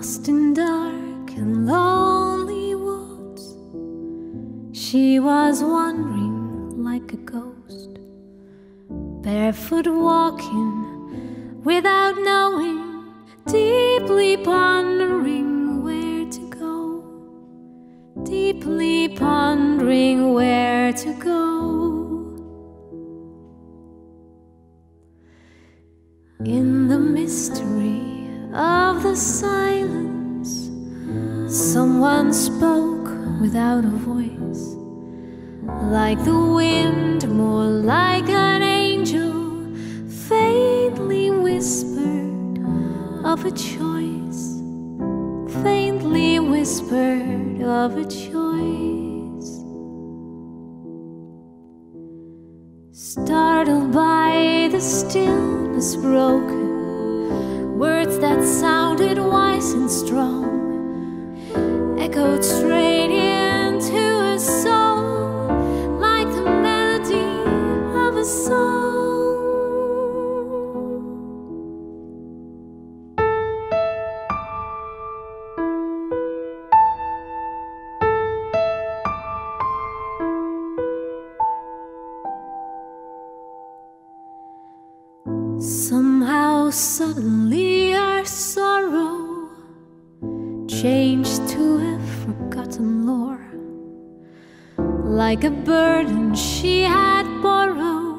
Lost in dark and lonely woods, she was wandering like a ghost, barefoot walking without knowing, deeply pondering where to go, deeply pondering where to go. In the mystery of the silence, someone spoke without a voice, like the wind, more like an angel, faintly whispered of a choice, faintly whispered of a choice. Startled by the stillness broken, words that sounded wise and strong echoed straight into her soul, like the melody of a song. Somehow suddenly our sorrow changed to a forgotten lore, like a burden she had borrowed